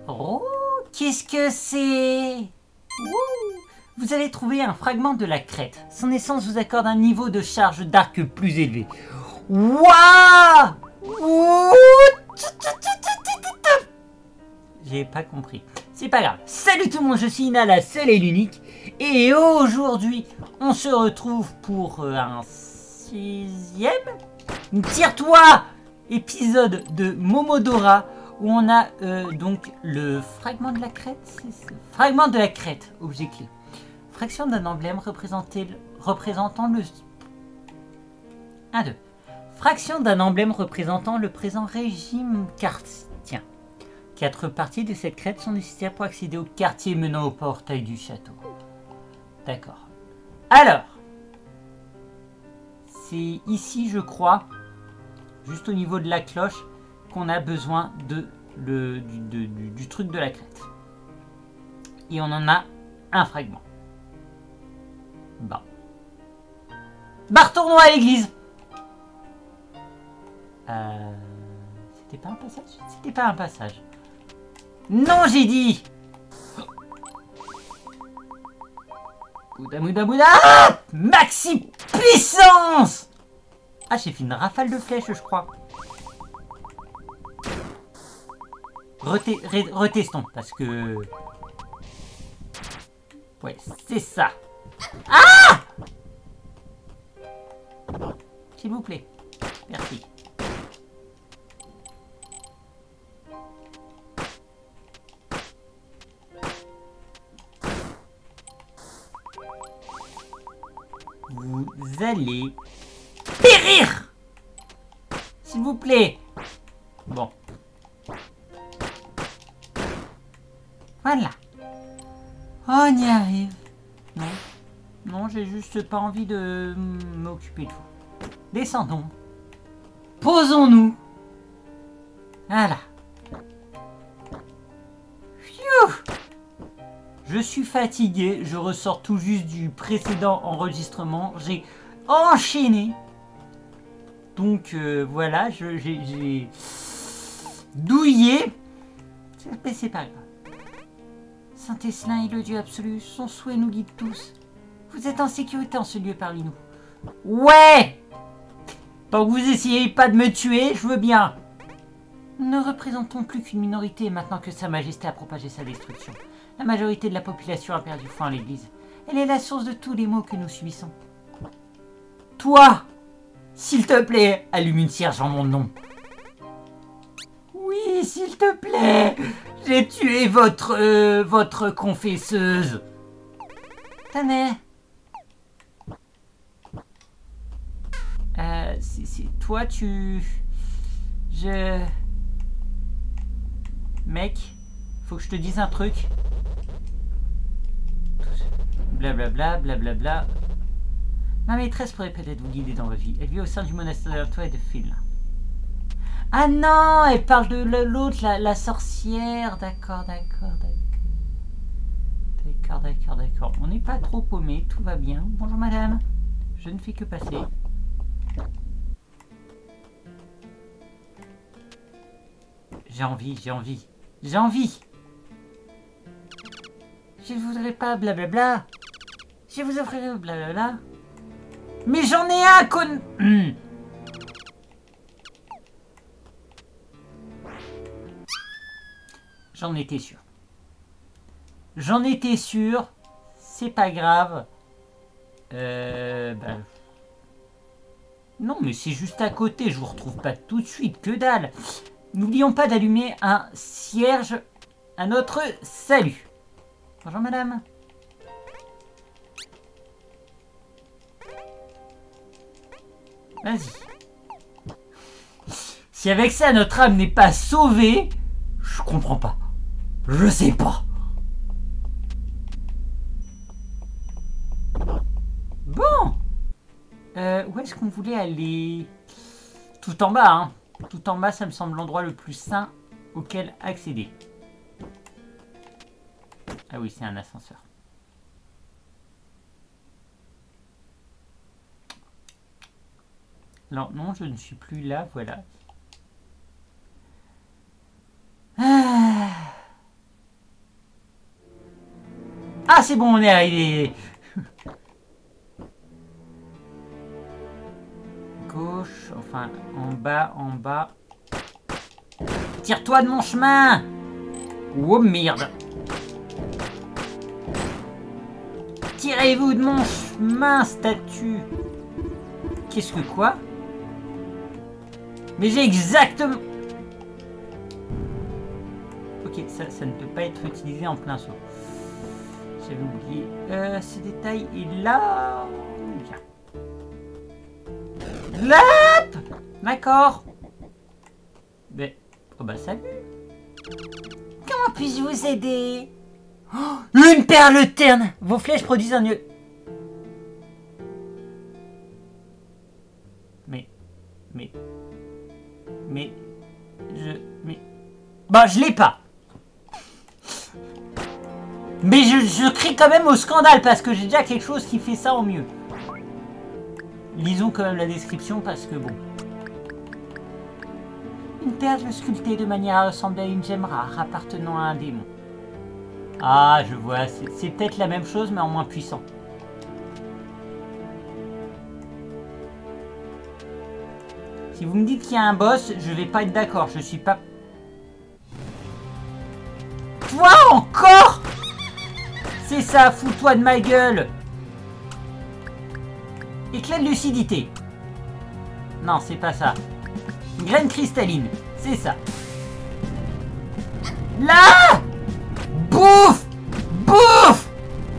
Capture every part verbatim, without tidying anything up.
Oh, qu'est-ce que c'est? Vous allez trouver un fragment de la crête. Son essence vous accorde un niveau de charge d'arc plus élevé. Waouh! J'ai pas compris. C'est pas grave. Salut tout le monde, je suis Ina, la seule et l'unique. Et aujourd'hui, on se retrouve pour un sixième Tire-toi épisode de Momodora où on a euh, donc le fragment de la crête. C'est fragment de la crête, objet clé. Fraction d'un emblème représentant le... un, deux. Fraction d'un emblème représentant le présent régime cartien. Quatre parties de cette crête sont nécessaires pour accéder au quartier menant au portail du château. D'accord. Alors, c'est ici, je crois, juste au niveau de la cloche, qu'on a besoin de, le, du, de, du, du truc de la crête. Et on en a un fragment. Bon. Bah, retournons à l'église. Euh, C'était pas un passage? C'était pas un passage. Non, j'ai dit. Bouda, bouda, bouda. Ah, maxi puissance. Ah, j'ai fait une rafale de flèches, je crois. Rete, re, retestons, parce que... Ouais, c'est ça. Ah! S'il vous plaît. Merci. Vous allez périr! S'il vous plaît. Bon. Voilà. On y arrive. Non. Non, j'ai juste pas envie de m'occuper de vous. Descendons. Posons-nous. Voilà. Phew. Je suis fatigué. Je ressors tout juste du précédent enregistrement. J'ai enchaîné. Donc euh, voilà, j'ai douillé. Mais c'est pas grave. Saint-Esselin est le Dieu absolu. Son souhait nous guide tous. Vous êtes en sécurité en ce lieu parmi nous. Ouais! Tant que vous essayez pas de me tuer, je veux bien. Nous ne représentons plus qu'une minorité maintenant que Sa Majesté a propagé sa destruction. La majorité de la population a perdu foi en l'Église. Elle est la source de tous les maux que nous subissons. Toi, s'il te plaît, allume une cierge en mon nom. Oui, s'il te plaît, j'ai tué votre, euh, votre confesseuse. Tenez. Euh, c'est toi, tu... Je... Mec, faut que je te dise un truc. Blablabla, blablabla. Ma maîtresse pourrait peut-être vous guider dans votre vie. Elle vit au sein du monastère de toi et de Phil. Ah non, elle parle de l'autre, la, la sorcière. D'accord, d'accord, d'accord. D'accord, d'accord, d'accord. On n'est pas trop paumé, tout va bien. Bonjour madame. Je ne fais que passer. J'ai envie, j'ai envie. J'ai envie. Je ne voudrais pas blablabla. Je vous offrirai blablabla. Mais j'en ai un, con... Mmh. J'en étais sûr. J'en étais sûr. C'est pas grave. Euh... Bah... Non, mais c'est juste à côté. Je vous retrouve pas tout de suite. Que dalle. N'oublions pas d'allumer un cierge à notre salut. Bonjour madame. Vas-y. Si avec ça notre âme n'est pas sauvée, je comprends pas. Je sais pas. Bon. Euh, où est-ce qu'on voulait aller? Tout en bas, hein. Tout en bas, ça me semble l'endroit le plus sain auquel accéder. Ah oui, c'est un ascenseur. Non, non, je ne suis plus là, voilà. Ah. Ah, c'est bon, on est arrivé. Gauche, enfin, en bas, en bas. Tire-toi de mon chemin. Oh, merde. Tirez-vous de mon chemin, statue. Qu'est-ce que quoi? Mais j'ai exactement... Ok, ça, ça ne peut pas être utilisé en plein saut. J'avais oublié euh, ce détail. Et là... Bien. Là. D'accord. Mais... Oh bah salut. Comment puis-je vous aider? Oh, une perle terne. Vos flèches produisent un lieu. Mais... Mais... Mais... Je... Mais... Bah je l'ai pas. Mais je, je crie quand même au scandale parce que j'ai déjà quelque chose qui fait ça en mieux. Lisons quand même la description parce que bon. Une perle sculptée de manière à ressembler à une gemme rare appartenant à un démon. Ah, je vois, c'est peut-être la même chose mais en moins puissant. Si vous me dites qu'il y a un boss, je vais pas être d'accord, je suis pas... Toi encore? C'est ça, fous-toi de ma gueule. Éclat de lucidité. Non, c'est pas ça. Graine cristalline, c'est ça. Là! Bouffe! Bouffe!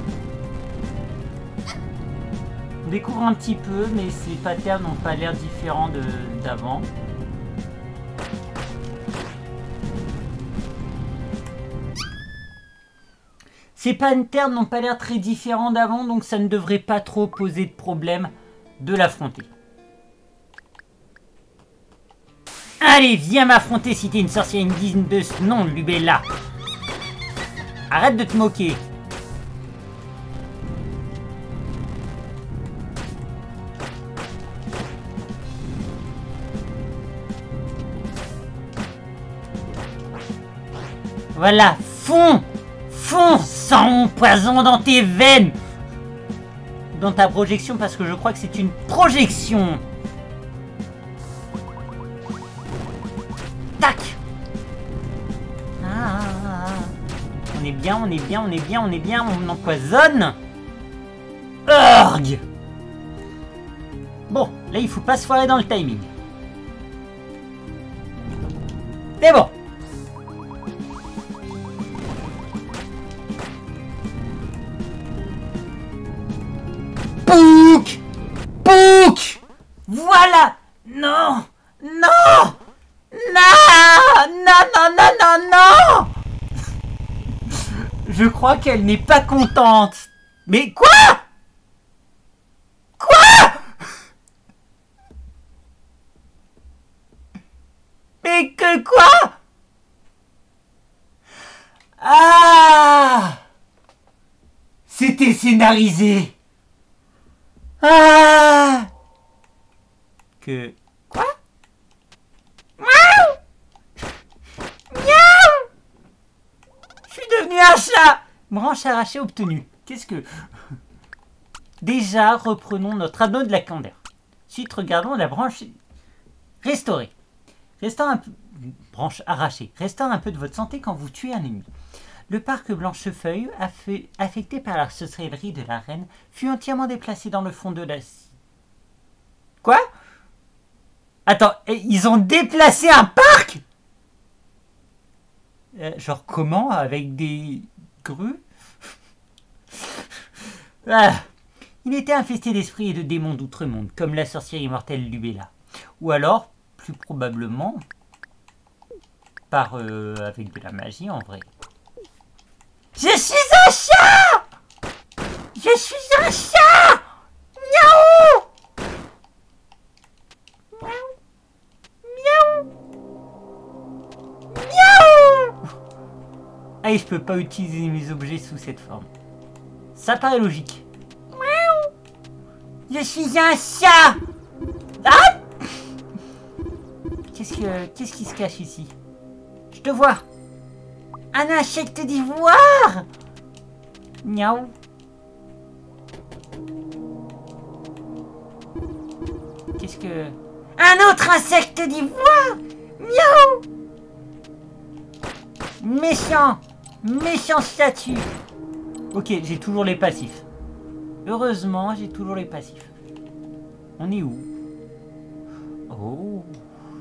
On découvre un petit peu, mais ces patterns n'ont pas l'air différents d'avant. Ces patterns n'ont pas l'air très différents d'avant, donc ça ne devrait pas trop poser de problème de l'affronter. Allez, viens m'affronter si t'es une sorcière indigne de ce nom, Lubella. Arrête de te moquer. Voilà, fonds! Fonds sans poison dans tes veines! Dans ta projection, parce que je crois que c'est une projection. Tac! Ah, ah, ah. On est bien, on est bien, on est bien, on est bien, on empoisonne. Urgh! Bon, là il faut pas se foirer dans le timing. C'est bon! Pouc! Pouc! Voilà! Non! Non! Non! Non, non, non, non, non! Je crois qu'elle n'est pas contente. Mais quoi? Quoi? Mais que quoi? Ah! C'était scénarisé. Ah! Que... Quoi? Miaou! Miaou! Je suis devenu un chat! Branche arrachée obtenue. Qu'est-ce que... Déjà, reprenons notre anneau de la candeur. Ensuite, regardons la branche restaurée. Restant un peu... Branche arrachée. Restant un peu de votre santé quand vous tuez un ennemi. Le parc Blanchefeuille, affecté par la sorcellerie de la reine, fut entièrement déplacé dans le fond de la... Quoi? Attends, ils ont déplacé un parc? euh, Genre comment? Avec des grues? Ah. Il était infesté d'esprits et de démons d'outre-monde, comme la sorcière immortelle Lubella. Ou alors, plus probablement, par euh, avec de la magie en vrai. Je suis un chat! Je suis un chat! Miaou! Miaou! Miaou! Miaou! Ah, et je peux pas utiliser mes objets sous cette forme. Ça paraît logique. Miaou! Je suis un chat! Ah! Qu'est-ce que, qu'est-ce qui se cache ici? Je te vois! Un insecte d'ivoire! Miaou. Qu'est-ce que... Un autre insecte d'ivoire. Miaou. Méchant. Méchant statut. Ok, j'ai toujours les passifs. Heureusement, j'ai toujours les passifs. On est où? Oh.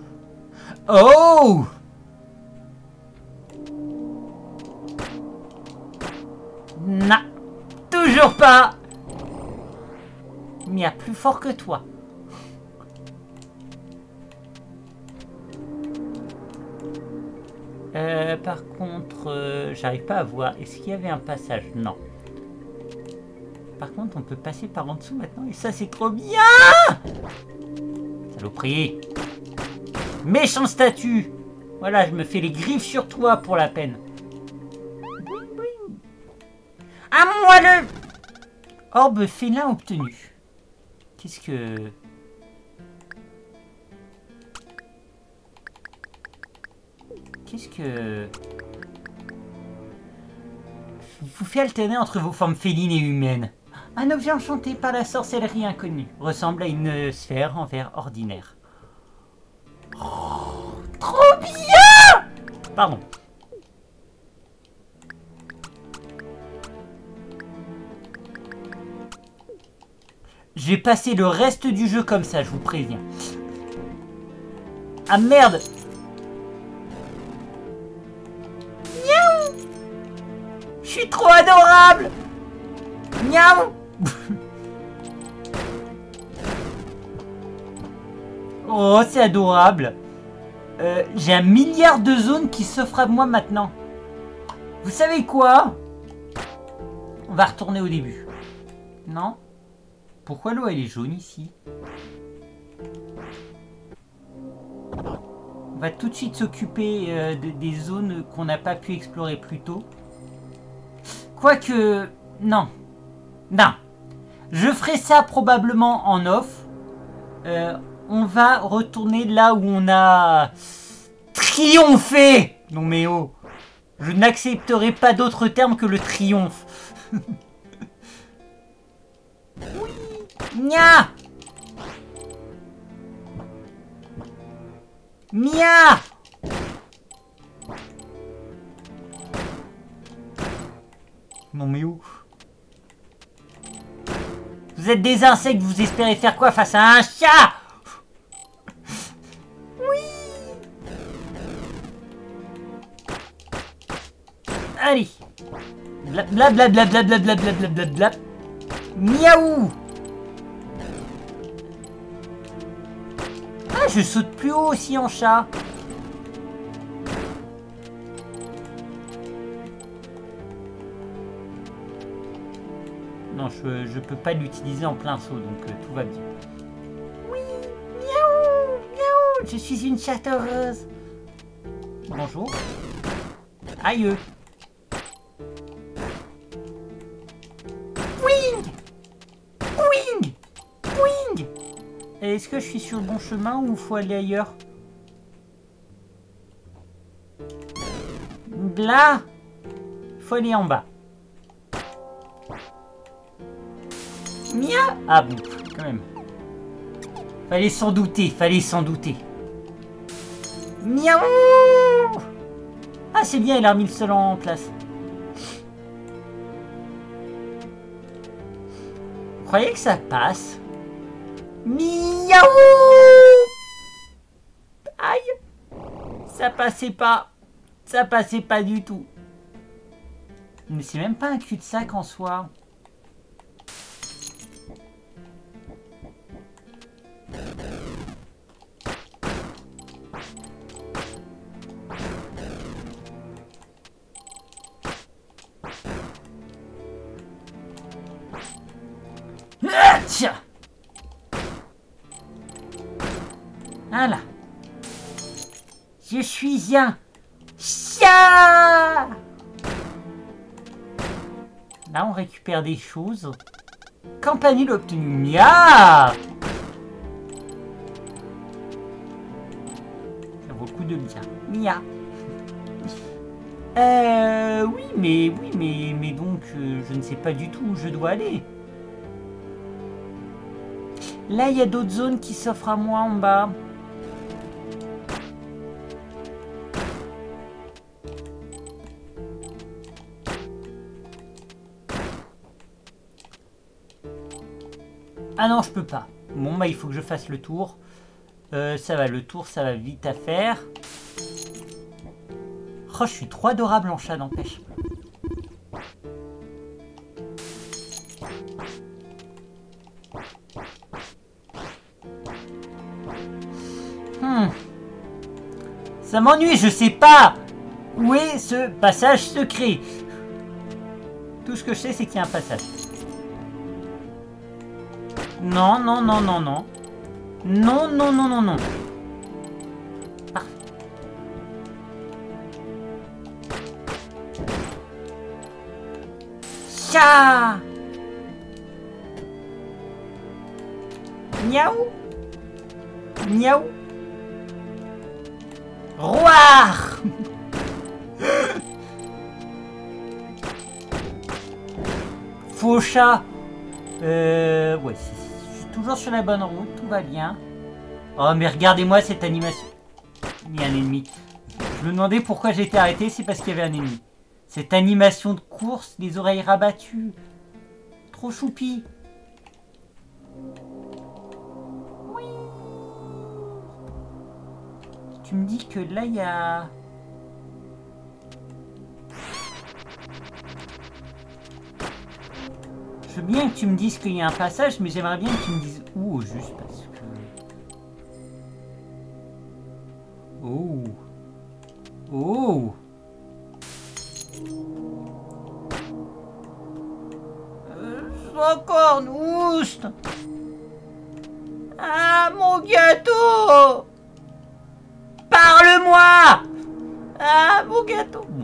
Oh. Non. Toujours pas. Mais il y a plus fort que toi. Euh, par contre, euh, j'arrive pas à voir. Est-ce qu'il y avait un passage? Non. Par contre, on peut passer par en dessous maintenant. Et ça, c'est trop bien. Saloperie. Méchant statut. Voilà, je me fais les griffes sur toi pour la peine. À moi le... Orbe félin obtenu. Qu'est-ce que... Qu'est-ce que... Vous fait alterner entre vos formes félines et humaines. Un objet enchanté par la sorcellerie inconnue. Ressemble à une sphère en verre ordinaire. Oh, trop bien! Pardon. Je vais passer le reste du jeu comme ça, je vous préviens. Ah merde! Miaou! Je suis trop adorable! Miaou! Oh, c'est adorable! Euh, J'ai un milliard de zones qui s'offrent à moi maintenant. Vous savez quoi? On va retourner au début. Non? Pourquoi l'eau elle est jaune ici? On va tout de suite s'occuper euh, de, des zones qu'on n'a pas pu explorer plus tôt. Quoique... Non. Non. Je ferai ça probablement en off. Euh, on va retourner là où on a... triomphé. Non mais oh. Je n'accepterai pas d'autre terme que le triomphe. Oui. Nya. Mia. Non mais où? Vous êtes des insectes, vous espérez faire quoi face à un chat? Oui. Allez. Blablabla. Miaou. Ah, je saute plus haut aussi en chat. Non, je, je peux pas l'utiliser en plein saut, donc euh, tout va bien. Oui, miaou, miaou, je suis une chatte heureuse. Bonjour. Aïe. Wing, wing, wing. Est-ce que je suis sur le bon chemin ou il faut aller ailleurs? Là, il faut aller en bas. Mia. Ah bon, quand même. Fallait s'en douter, fallait s'en douter. Miaou. Ah c'est bien, il a remis le sol en place. Vous croyez que ça passe? Miaou. Aïe. Ça passait pas. Ça passait pas du tout. Mais c'est même pas un cul-de-sac en soi. Ah, tiens. Voilà. Je suis un chat. Là, on récupère des choses. Campanule obtenue. Mia. Ça vaut le coup de le dire. Mia. Euh, oui, mais, oui, mais, mais donc, euh, je ne sais pas du tout où je dois aller. Là, il y a d'autres zones qui s'offrent à moi en bas. Ah non, je peux pas. Bon, bah, il faut que je fasse le tour. Euh, ça va, le tour, ça va vite à faire. Oh, je suis trop adorable en chat, n'empêche. Hmm. Ça m'ennuie, je sais pas où est ce passage secret. Tout ce que je sais, c'est qu'il y a un passage. Non, non, non, non, non. Non, non, non, non, non. Parfait. Chat. Miaou. Miaou. Roar. Faux chat. Euh... Ouais, je suis toujours sur la bonne route, tout va bien. Oh, mais regardez-moi cette animation. Il y a un ennemi. Je me demandais pourquoi j'ai été arrêté, c'est parce qu'il y avait un ennemi. Cette animation de course, les oreilles rabattues. Trop choupi. Oui. Tu me dis que là, il y a... Je veux bien que tu me dises qu'il y a un passage, mais j'aimerais bien que tu me dises où au juste, parce que... Oh. Oh. Euh, encore oust. Ah, mon gâteau. Parle-moi. Ah, mon gâteau. Bon.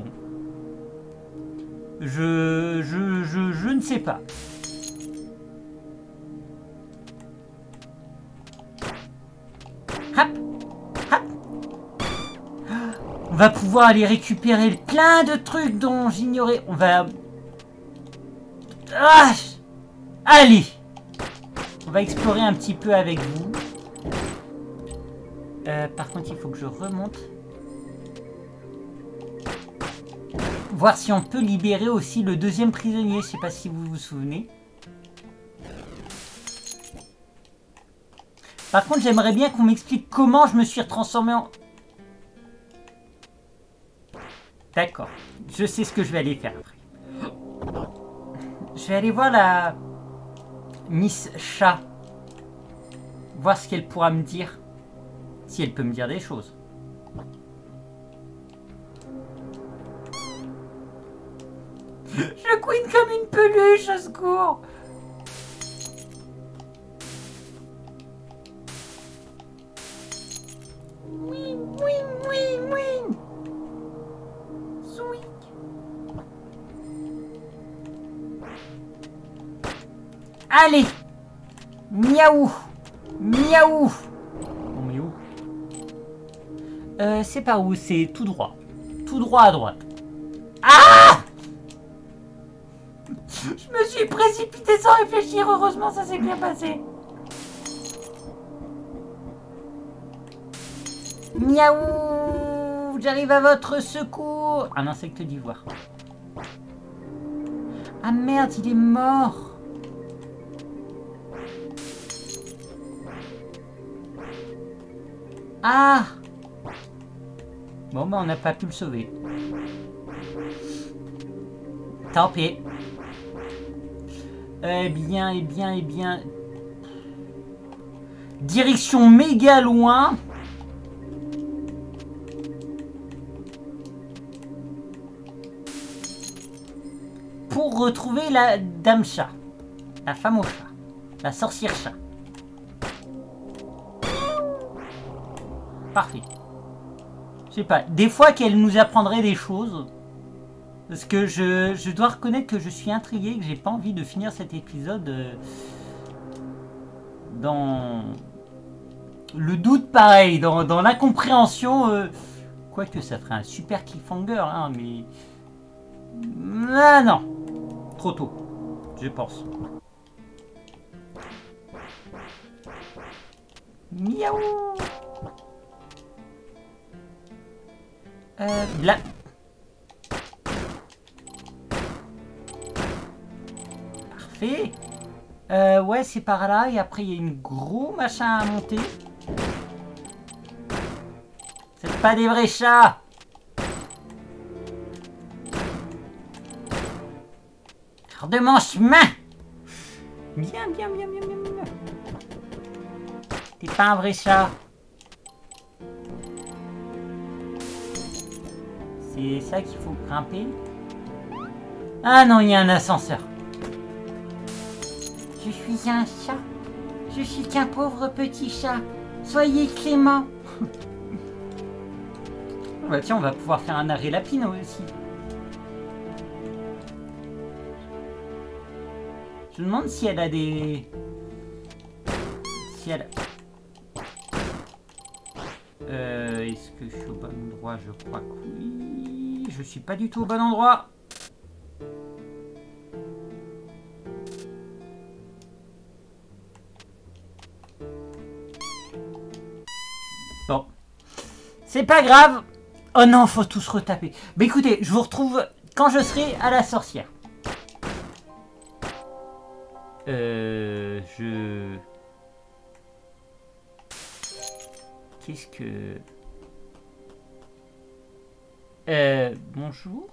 Je, je, je, je ne sais pas. Hop, hop. On va pouvoir aller récupérer plein de trucs dont j'ignorais. On va... Ah, allez. On va explorer un petit peu avec vous. Euh, par contre, il faut que je remonte. Voir si on peut libérer aussi le deuxième prisonnier. Je ne sais pas si vous vous souvenez. Par contre, j'aimerais bien qu'on m'explique comment je me suis transformé en... D'accord. Je sais ce que je vais aller faire après. Je vais aller voir la... Miss Chat. Voir ce qu'elle pourra me dire. Si elle peut me dire des choses. Je couine comme une peluche, au secours. Oui, oui, oui, oui. Zouik. Allez. Miaou. Miaou. Bon, mais où? Euh, c'est par où? C'est tout droit. Tout droit à droite. Ah! Je me suis précipité sans réfléchir. Heureusement, ça s'est bien passé. Miaou! J'arrive à votre secours. Un insecte d'ivoire. Ah merde, il est mort. Ah! Bon, bah on n'a pas pu le sauver. Tant pis. Eh bien, eh bien, eh bien. Direction méga loin. Pour retrouver la dame chat. La femme au chat. La sorcière chat. Parfait. Je sais pas. Des fois qu'elle nous apprendrait des choses. Parce que je, je dois reconnaître que je suis intrigué, que j'ai pas envie de finir cet épisode euh, dans le doute pareil, dans, dans l'incompréhension. Euh, quoique ça ferait un super cliffhanger, hein, mais Ah non. Trop tôt. Je pense. Miaou. Euh, là. Parfait. Euh, ouais, c'est par là. Et après, il y a une gros machin à monter. C'est pas des vrais chats. Hors de mon chemin. Bien, bien, bien, bien, bien, bien. T'es pas un vrai chat. C'est ça qu'il faut grimper. Ah non, il y a un ascenseur. Je suis un chat. Je suis qu'un pauvre petit chat. Soyez clément. Bah tiens, on va pouvoir faire un arrêt lapino aussi. Je me demande si elle a des... Si elle a... Euh, est-ce que je suis au bon endroit? Je crois que oui. Je suis pas du tout au bon endroit. Bon. C'est pas grave. Oh non, faut tous retaper. Bah écoutez, je vous retrouve quand je serai à la sorcière. Euh... Je... Qu'est-ce que... Euh... Bonjour.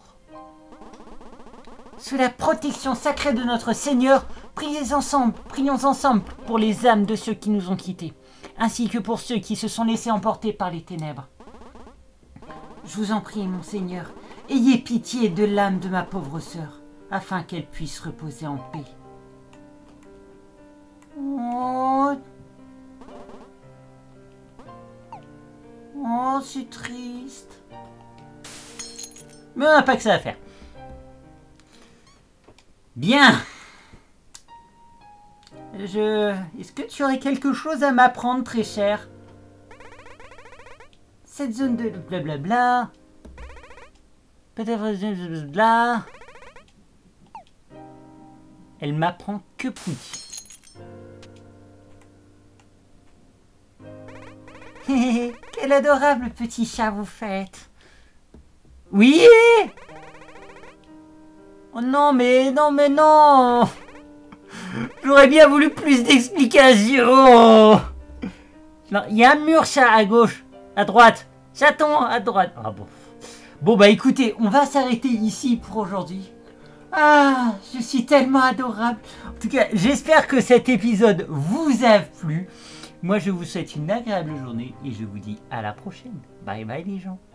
Sous la protection sacrée de notre Seigneur, priez ensemble, prions ensemble pour les âmes de ceux qui nous ont quittés, ainsi que pour ceux qui se sont laissés emporter par les ténèbres. Je vous en prie, mon Seigneur, ayez pitié de l'âme de ma pauvre sœur, afin qu'elle puisse reposer en paix. Oh, oh c'est triste. Mais on n'a pas que ça à faire. Bien. Je... Est-ce que tu aurais quelque chose à m'apprendre, très cher? Cette zone de blablabla. Peut-être blablabla. Elle m'apprend que Poudi. Quel adorable petit chat vous faites. Oui. Oh non, mais non, mais non. J'aurais bien voulu plus d'explications. Non, il y a un mur chat à gauche, à droite. Chaton à droite. Ah bon. Bon bah écoutez, on va s'arrêter ici pour aujourd'hui. Ah, je suis tellement adorable. En tout cas, j'espère que cet épisode vous a plu. Moi, je vous souhaite une agréable journée et je vous dis à la prochaine. Bye bye les gens.